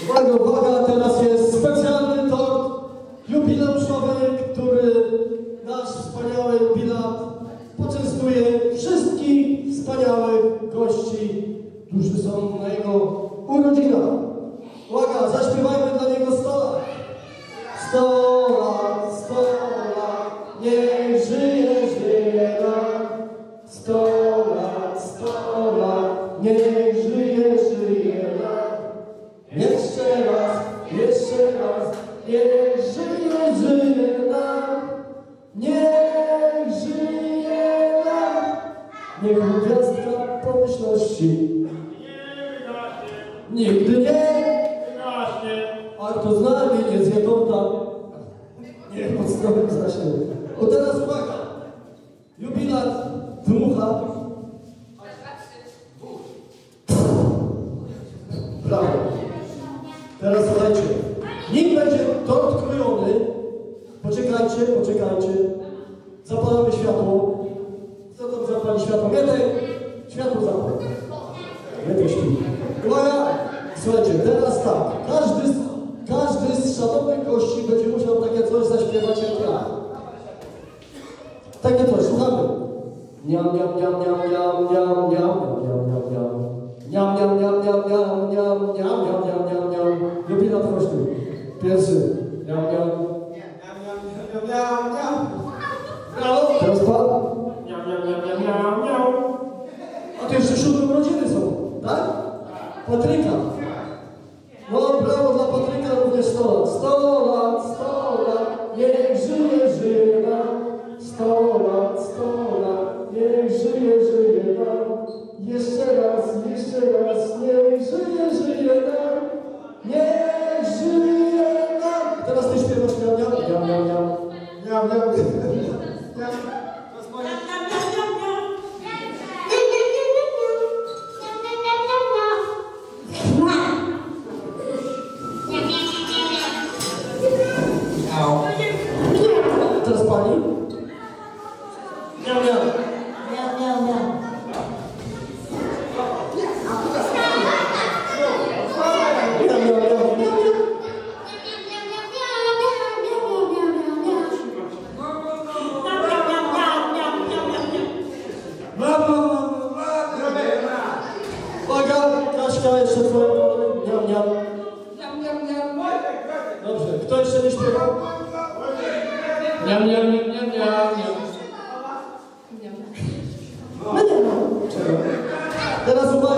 Uwaga, uwaga, teraz jest specjalny tort jubileuszowy, który nasz wspaniały jubilat poczęstuje wszystkich wspaniałych gości, którzy są na jego urodzinach. Uwaga, zaśpiewajmy dla niego 100 lat. 100 lat, 100 lat, niech żyje, żyje nam. 100 lat, 100 lat, niech żyje, żyje nam. Jeszcze raz, niech żyje, żyje nam. Niech żyje nam. Niech gwiazdka pomyślności nigdy nie wygaśnie. A kto z nami nie zje torta, niech pod stołem zaśnie. O teraz uwaga, jubilat dmucha. Brawo. Teraz słuchajcie, nim będzie tort krojony, poczekajcie, zapalamy światło. Kto tam zapali światło? Mietek, światło zapal. Mietek śpi. Uwaga, słuchajcie, teraz tak, każdy z szanownych gości będzie musiał takie coś zaśpiewać jak ja. Takie coś, słuchamy. Niam, niam, niam, niam, niam, niam, niam, niam, niam, niam. Niam, niam, niam, niam, niam, niam, niam, niam, niam, niam, niam. Jubilat chodźmy. Pierwszy. Niam, niam. Brawo. Teraz pan. Niam, niam, niam, niam, niam, niam. A to jeszcze 7 urodziny są, tak? Patryka. No brawo dla Patryka, również 100 lat. 100 lat, 100 lat, niech żyje, żyje nam. 100 lat, 100 lat, niech żyje, żyje nam. Jeszcze raz, niech żyje, żyje nam. Niech żyje nam. Teraz ty śpiewasz niam, niam, niam, niam, niam, niam, niam. Teraz pani? Niam, niam. Niam, niam, niam. Jeszcze twoje niam, niam. Niam, niam, niam. Dobrze, kto jeszcze nie śpiewał? Niam, niam, niam, niam, niam, niam. Teraz uwaga.